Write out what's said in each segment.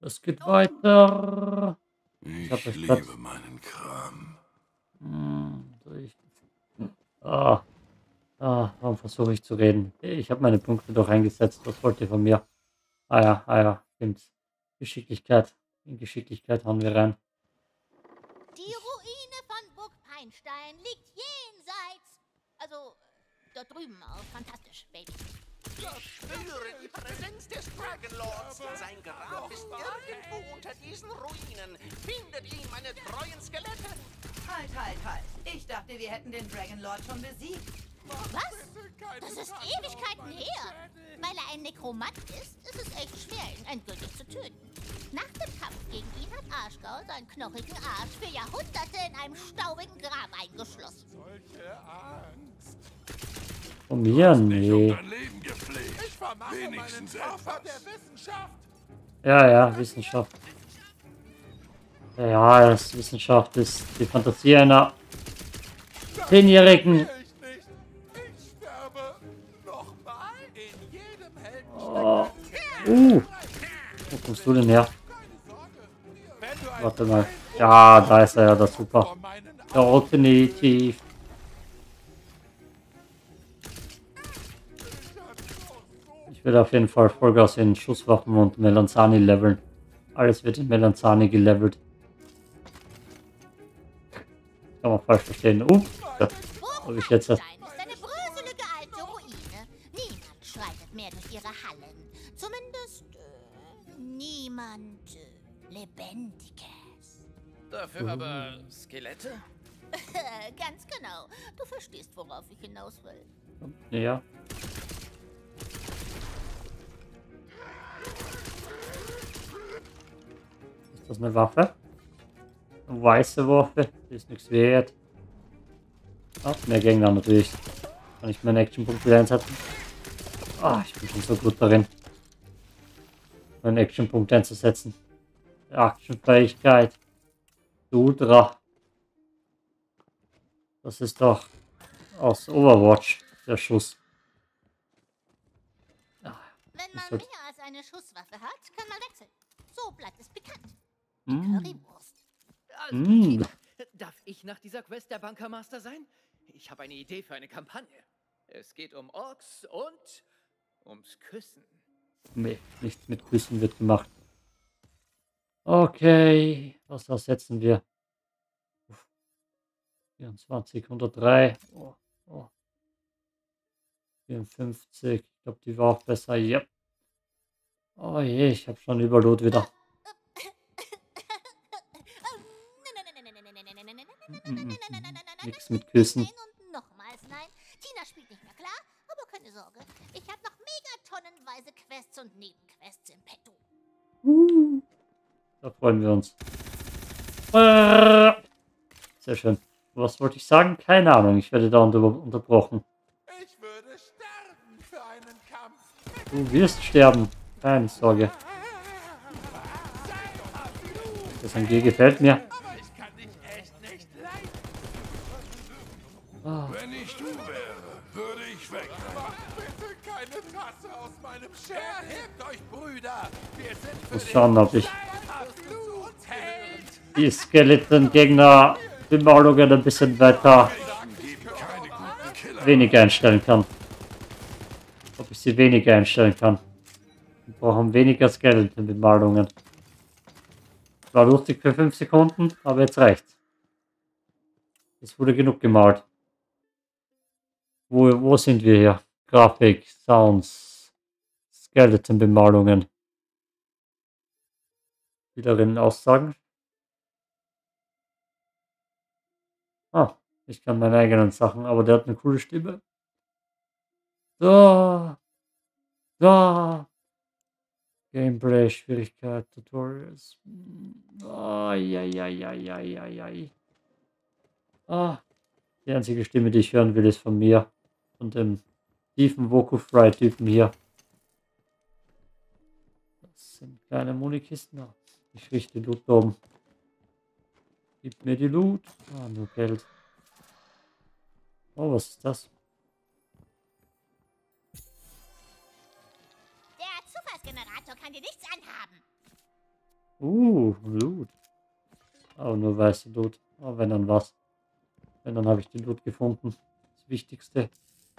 Es geht weiter. Ich euch liebe grad... meinen Kram. Warum versuche ich zu reden? Ich habe meine Punkte doch eingesetzt. Was wollt ihr von mir? Ah ja, stimmt. Geschicklichkeit. In Geschicklichkeit hauen wir rein. Die Ruine von Burg Peinstein liegt jenseits. Also, dort drüben auch. Fantastisch, Baby. Ich spüre die Präsenz des Dragonlords. Sein Grab ist irgendwo unter diesen Ruinen. Findet ihn, meine treuen Skelette. Halt. Ich dachte, wir hätten den Dragonlord schon besiegt. Was? Das ist Ewigkeiten her. Weil er ein Nekromant ist es echt schwer, ihn endgültig zu töten. Nach dem Kampf gegen ihn hat Arschgau seinen knochigen Arsch für Jahrhunderte in einem staubigen Grab eingeschlossen. Solche Angst. Von mir? Ich Nee. hab dein Leben gepflegt. Ich vermache Wenigstens meinen Zauber etwas. der Wissenschaft. Ja, Wissenschaft. Ja, das Wissenschaft ist die Fantasie einer 10-Jährigen. Ich nicht. Ich sterbe nochmal. In jedem Helden Oh. Wo kommst du denn her? Wenn du ein Warte mal. Ja, da ist er ja, das super. vor meinen Definitiv. Ich werde auf jeden Fall Vollgas in Schusswaffen und Melanzani leveln. Alles wird in Melanzani gelevelt. Kann man falsch verstehen. Das habe ich jetzt. Peinstein ist eine bröselige alte Ruine. Niemand schreitet mehr durch ihre Hallen. Zumindest niemand Lebendiges. Dafür aber Skelette? Ganz genau. Du verstehst, worauf ich hinaus will. Ja. Ist das eine Waffe? Eine weiße Waffe? Die ist nichts wert. Mehr Gegner natürlich. Kann ich meinen Actionpunkt wieder einsetzen? Ich bin schon so gut darin, meinen Actionpunkt einzusetzen. Actionfähigkeit. Ultra. Das ist doch aus Overwatch, der Schuss. Wenn man sollte- mehr als eine Schusswaffe hat, kann man wechseln. So bleibt es bekannt. Mm. Currywurst. Also, Mm. darf ich nach dieser Quest der Bankermaster sein? Ich habe eine Idee für eine Kampagne. Es geht um Orks und ums Küssen. Nee, nichts mit Küssen wird gemacht. Okay, was ersetzen wir? 24, 103. 54, ich glaube, die war auch besser. Ja. Oh je, ich habe schon Überlot wieder. Nichts mit Küssen. Und nochmals nein. Tina spielt nicht mehr, klar? Aber keine Sorge. Ich habe noch megatonnenweise Quests und Nebenquests im Petto. Da freuen wir uns. Sehr schön. Was wollte ich sagen? Keine Ahnung. Ich werde da unterbrochen. Ich würde sterben für einen Kampf. Du wirst sterben. Keine Sorge. Das MG gefällt mir. Aber ich kann dich echt nicht leiden. Wenn ich du wäre, würde ich weg. Mach bitte keine Tasse aus meinem Schädel. Erhebt euch, Brüder. Wir sind für Muss schauen, ob ich Blut hält. die Skeleton-Gegner-Bemalungen ein bisschen weiter Geben keine guten Killer. weniger einstellen kann. Ob ich sie weniger einstellen kann. Wir brauchen weniger Skeleton-Bemalungen. War lustig für 5 Sekunden, aber jetzt reicht's. Es wurde genug gemalt. Wo sind wir hier? Grafik, Sounds, Skeleton-Bemalungen. Spielerinnen Aussagen. Ich kann meine eigenen Sachen, aber der hat eine coole Stimme. So. Gameplay, Schwierigkeit, Tutorials. Die einzige Stimme, die ich hören will, ist von mir. Und dem tiefen Woku-Fry-Typen hier. Das sind kleine Monikisten. Ich richte Loot da oben. Gib mir die Loot. Nur Geld. Oh, was ist das? Der Zufallsgenerator kann dir nichts anhaben. Loot. Aber nur weiße Loot. Aber wenn dann was. Wenn dann habe ich die Loot gefunden. Das Wichtigste.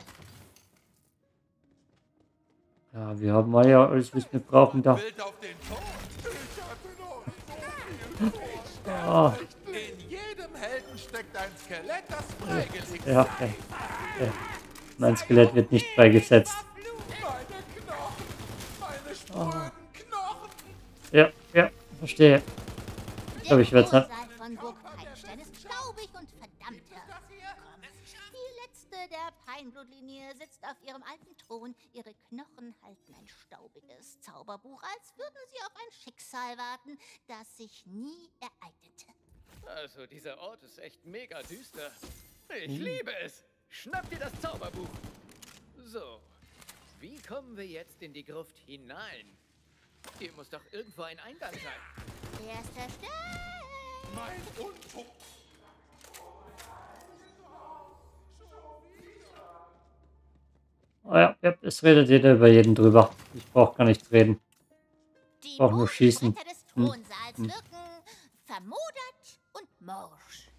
Ja, wir haben ja alles, was wir brauchen da. Wild auf den Tod. Ich hatte noch so viel vor. Ah, In jedem Helden steckt ein Skelett, das freigelegt ja, sei. ja. Mein Skelett wird nicht freigesetzt. Meine Knochen. Meine spröden Knochen. Ja, verstehe. Ich glaube, ich werde es Der Vorsaal von Burg Peinstein ist staubig und verdammt herb. Die letzte der Peinblutlinie sitzt auf ihrem alten Thron. Ihre Knochen halten ein staubiges Zauberbuch, als würden sie auf ein Schicksal warten, das sich nie ereignete. Also, dieser Ort ist echt mega düster. Ich liebe es. Schnapp dir das Zauberbuch. So, wie kommen wir jetzt in die Gruft hinein? Hier muss doch irgendwo ein Eingang sein. Erster Stein! Mein Unfug. Oh ja, es redet jeder über jeden drüber. Ich brauche gar nichts reden. Die Brauch nur schießen. Bodenbretter des Thronsaals wirken vermodert und morsch.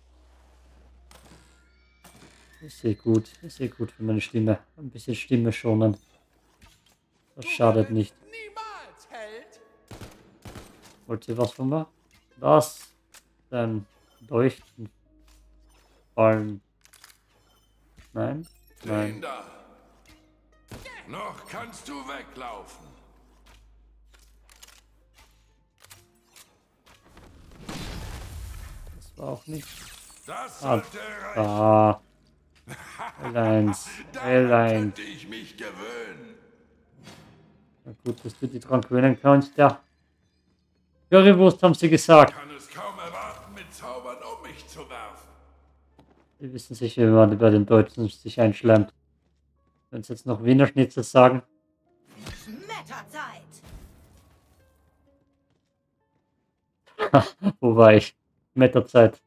Ist eh gut. Ist eh gut für meine Stimme. Ein bisschen Stimme schonen. Das schadet nicht. Niemals, Held. Wollt ihr was von mir? Das. Dann leuchten. Fallen. Nein? Den Nein. da. Noch kannst du weglaufen. Das war auch nicht. Das Ah, sollte reichen. Ah. L1. Daran L1. könnte ich mich gewöhnen. Na gut, dass du die dran gewöhnen kannst, ja. Currywurst haben sie gesagt. Ich kann es kaum erwarten, mit Zaubern um mich zu werfen. Die wissen sicher, wie man bei den Deutschen sich einschleimt. Wenn sie jetzt noch Wiener Schnitzel sagen. Schmetterzeit! Wo war ich? Metterzeit.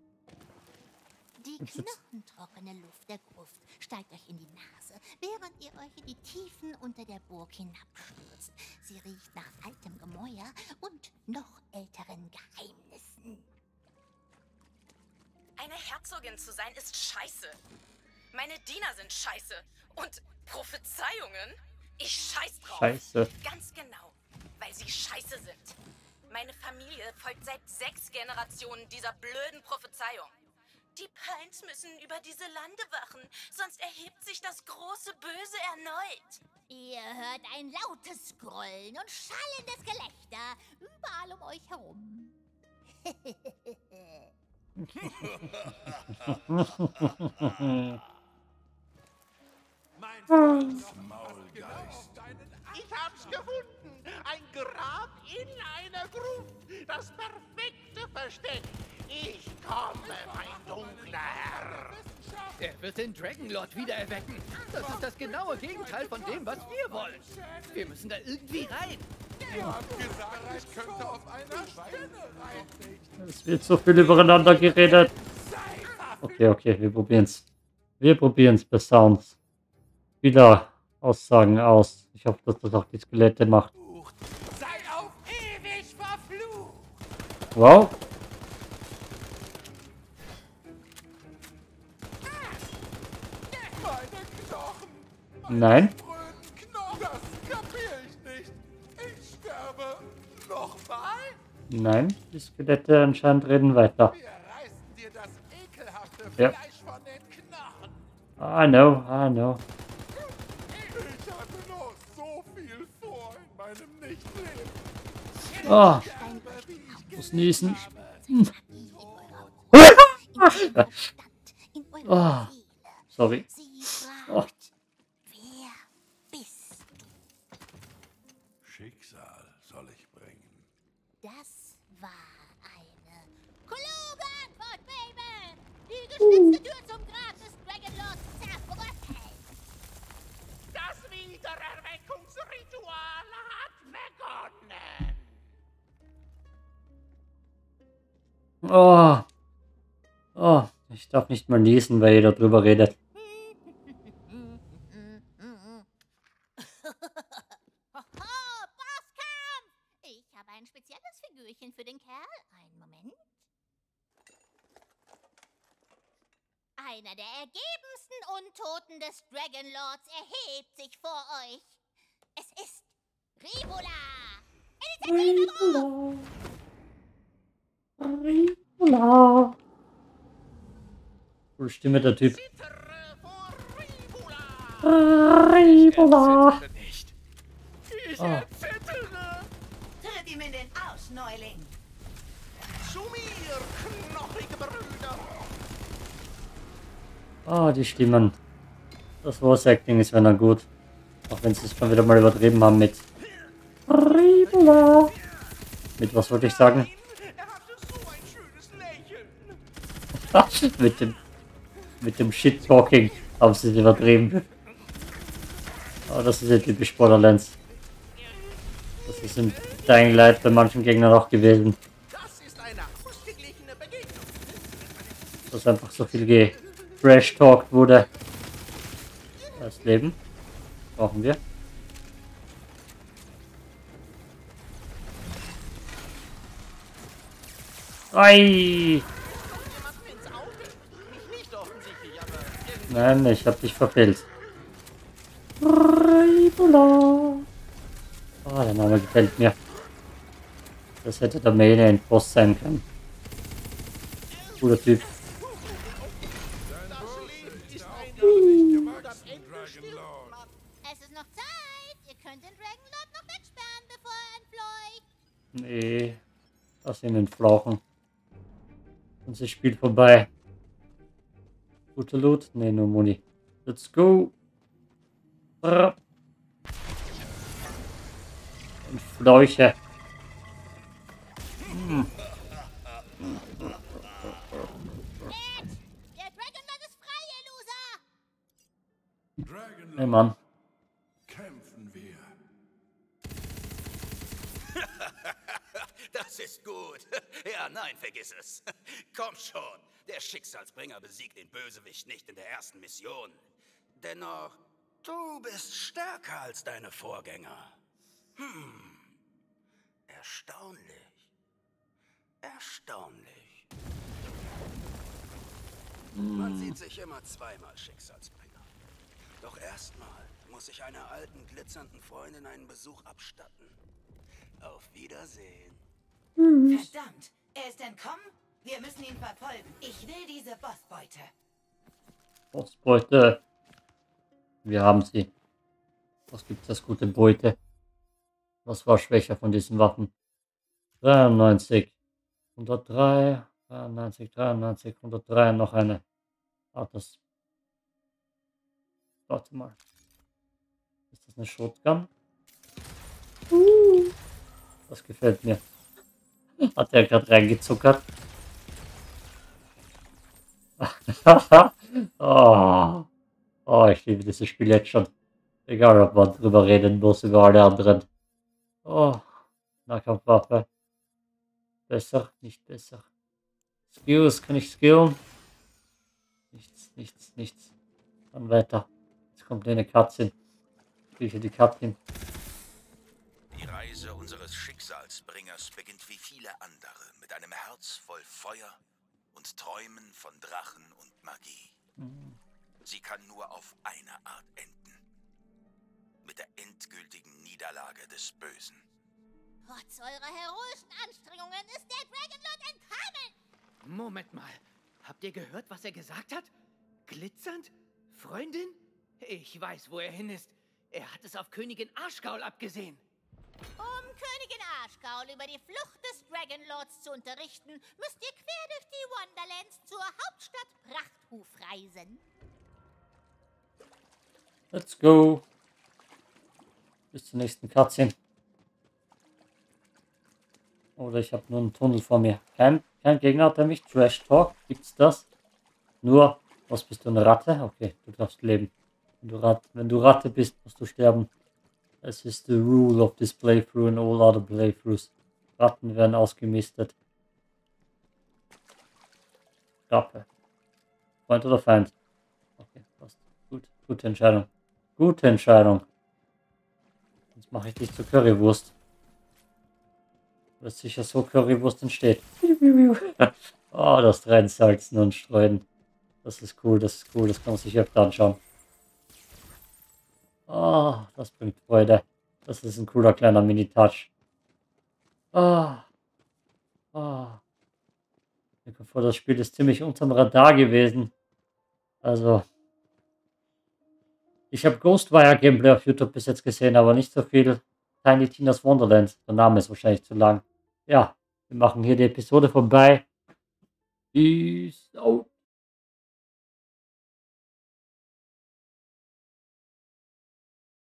Die knochentrockene Luft der Gruft steigt euch in die Nase, während ihr euch in die Tiefen unter der Burg hinabstürzt. Sie riecht nach altem Gemäuer und noch älteren Geheimnissen. Eine Herzogin zu sein ist scheiße. Meine Diener sind scheiße. Und Prophezeiungen? Ich scheiß drauf. Scheiße. Ganz genau, weil sie scheiße sind. Meine Familie folgt seit 6 Generationen dieser blöden Prophezeiung. Die Pines müssen über diese Lande wachen, sonst erhebt sich das große Böse erneut. Ihr hört ein lautes Grollen und schallendes Gelächter überall um euch herum. Mein Freund, Maulgeist. Ich hab's gefunden. Ein Grab in einer Gruft. Das perfekte Versteck. Ich komme, mein dunkler Herr. Er wird den Dragonlord wieder erwecken. Das ist das genaue Gegenteil von dem, was wir wollen. Wir müssen da irgendwie rein. ihr habt gesagt, ich könnte auf einer Spinne reiten. Es wird so viel übereinander geredet. Okay, wir probieren's. Wir probieren's bei Sounds. Wieder Aussagen aus. Ich hoffe, dass das auch die Skelette macht. Sei auf ewig verflucht. Wow. Meine Knochen. Nein. Spröden Knochen. Das kapier ich nicht. Ich sterbe nochmal. Nein. Die Skelette anscheinend reden weiter. Wir reißen dir das ekelhafte Ja. Fleisch von den Knochen. I know. Ich hatte noch so viel vor in meinem Nichtleben. Oh, Stein ich muss niesen. Magie in eurem Verstand, in eurer Oh, Seele. sorry. Sie fragt, Oh. wer bist du? Schicksal soll ich bringen. Das war eine kluge Antwort, Baby! Die geschnitzte Tür zum Grab des Dragonlords zerbröckelt. Das Wiedererweckungsritual hat begonnen. Oh, ich darf nicht mal niesen, weil jeder drüber redet. Hoho, Bosskampf! Ich habe ein spezielles Figürchen für den Kerl. Einen Moment. Einer der ergebensten Untoten des Dragonlords erhebt sich vor euch. Es ist Ribola. Ribola. Ribola. Coole Stimme, der Typ. Ribola. Nicht. Ich Ah. erzittere. Tritt ihm in den Arsch, Neuling. Zu mir, knochige Brüder. Ah, die Stimmen. Das Voice Acting ist wenn er gut. Auch wenn sie es schon wieder mal übertrieben haben mit Ribola. Mit was wollte ich sagen? Er hatte so ein schönes Lächeln. mit dem Shit-Talking haben sie es übertrieben. Aber das ist ja typisch Borderlands. Das ist im Dying Light bei manchen Gegnern auch gewesen. Das ist eine ausgeglichene Begegnung. Dass einfach so viel getrash-talkt wurde. Das Leben brauchen wir. Ei! Jemanden ins Auge. Mich nicht offensichtlich, aber irgendwie. Nein, ich hab dich verfehlt. Ribola. Oh, der Name gefällt mir. Das hätte der Main Endboss sein können. Cooler Typ. Das Leben ist ein das Ende stirbt man. Es ist noch Zeit. Ihr könnt den Dragonlord noch wegsperren, bevor er entfleucht. Nee. Lass ihn entflauchen. Sonst ist das Spiel vorbei. Gute Loot? Nee, nur Muni. Let's go. Brr. Entfleuche. Der Dragonlord ist frei, ihr Loser. Dragonlord, Hey Mann. kämpfen wir. Das ist gut. Ja, nein, vergiss es. Komm schon. Der Schicksalsbringer besiegt den Bösewicht nicht in der ersten Mission. Dennoch, du bist stärker als deine Vorgänger. Erstaunlich. Erstaunlich. Man sieht sich immer zweimal, Schicksalsbringer. Doch erstmal muss ich einer alten, glitzernden Freundin einen Besuch abstatten. Auf Wiedersehen. Verdammt, er ist entkommen? Wir müssen ihn verfolgen. Ich will diese Bossbeute. Bossbeute. Wir haben sie. Was gibt das gute Beute? Was war schwächer von diesen Waffen? 93. 103. 93, 93, 103. Noch eine. Ah, das. Warte mal. Ist das eine Shotgun? Das gefällt mir. Hat er gerade reingezuckert? Oh. Oh, ich liebe dieses Spiel jetzt schon. Egal, ob man drüber reden muss, über alle anderen. Oh, Nahkampfwaffe. Besser, nicht besser. Skills, kann ich skillen? Nichts, nichts, nichts. Dann weiter. Jetzt kommt eine Cutscene. Wie für die Cutscene. Die Reise unseres Schicksalsbringers beginnt wie viele andere mit einem Herz voll Feuer und Träumen von Drachen und Magie. Sie kann nur auf eine Art enden. Mit der endgültigen Niederlage des Bösen. Trotz eurer heroischen Anstrengungen ist der Dragonlord entkommen. Moment mal. Habt ihr gehört, was er gesagt hat? Glitzernd? Freundin? Ich weiß, wo er hin ist. Er hat es auf Königin Arschgaul abgesehen. Um Königin Arschgaul über die Flucht des Dragonlords zu unterrichten, müsst ihr quer durch die Wonderlands zur Hauptstadt Prachthuf reisen. Let's go. Bis zur nächsten Cutscene. Oder ich habe nur einen Tunnel vor mir. Kein Gegner hat er mich. Trash Talk. Gibt's das? Nur, was bist du, eine Ratte? Okay, du darfst leben. Wenn du Ratte bist, musst du sterben. Das ist the rule of this playthrough and all other playthroughs. Ratten werden ausgemistet. Rappe. Freund oder Feind? Okay, passt. Gut, gute Entscheidung. Gute Entscheidung. Jetzt mache ich dich zur Currywurst. Wird sicher so Currywurst entsteht. Oh, das Reinsalzen und Streuen. Das ist cool, das ist cool, das kann man sich öfter anschauen. Oh, das bringt Freude. Das ist ein cooler kleiner Mini-Touch. Ah. Ah. Mir kommt vor, das Spiel ist ziemlich unterm Radar gewesen. Also, ich habe Ghostwire Gameplay auf YouTube bis jetzt gesehen, aber nicht so viel Tiny Tina's Wonderland. Der Name ist wahrscheinlich zu lang. Ja, wir machen hier die Episode vorbei. Peace out.